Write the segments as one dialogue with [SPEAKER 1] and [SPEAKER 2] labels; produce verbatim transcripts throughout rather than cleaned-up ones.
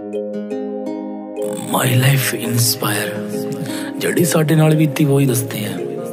[SPEAKER 1] My life inspire जड़ी साडे नाल बीती वो ही दसते हैं।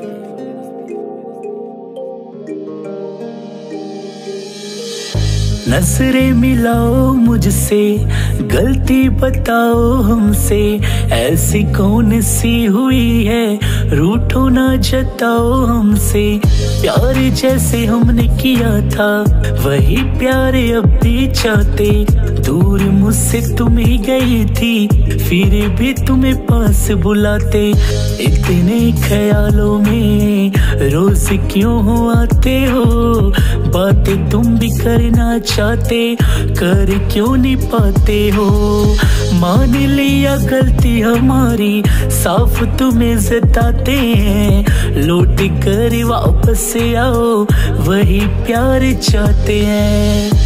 [SPEAKER 1] नजरें मिलाओ मुझसे, गलती बताओ हमसे, ऐसी कौन सी हुई है, रूठो ना जताओ हमसे। प्यार जैसे हमने किया था वही प्यार अब भी चाहते, दूर मुझसे तुम ही गई थी फिर भी तुम्हें पास बुलाते। इतने ख्यालों में रोज क्यों हो आते हो, बातें तुम भी करना चाहते कर क्यों नहीं पाते हो। मान लिया गलती हमारी, साफ तुम्हें जताते हैं, लौट कर वापस आओ वही प्यार चाहते हैं।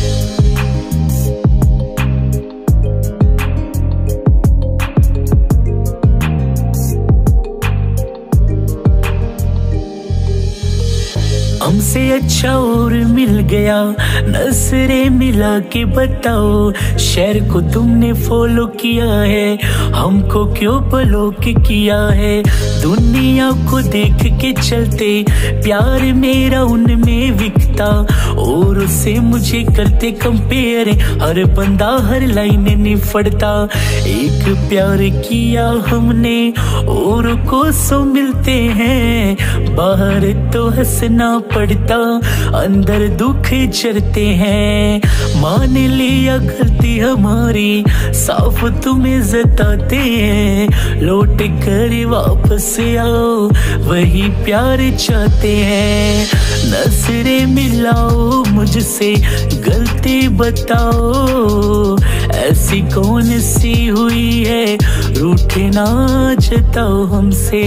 [SPEAKER 1] हमसे अच्छा और मिल गया, नजरें मिला के बताओ, शहर को तुमने फॉलो किया है, हमको क्यों ब्लॉक किया है। दुनिया को देख के चलते, प्यार मेरा उनमें विकता, और उससे मुझे करते कंपेयर, हर बंदा हर लाइन निफड़ता। एक प्यार किया हमने और को सो मिलते हैं, बाहर तो हंसना पड़ता अंदर दुख जरते हैं। मान लिया गलती हमारी, साफ तुम्हें जताते हैं, लौट कर वापस आओ वही प्यार चाहते हैं। नजरें मिलाओ मुझसे, गलती बताओ, ऐसी कौन सी हुई है, रूठे ना जताओ हमसे।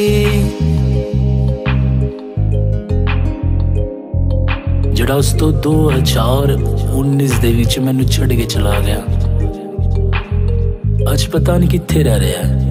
[SPEAKER 1] ਜਿਹੜਾ ਉਸ ਤੋਂ दो हज़ार उन्नीस ਦੇ ਵਿੱਚ ਮੈਨੂੰ ਛੱਡ ਕੇ ਚਲਾ ਗਿਆ, ਅੱਜ ਪਤਾ ਨਹੀਂ ਕਿੱਥੇ ਰਹਿ ਰਿਹਾ।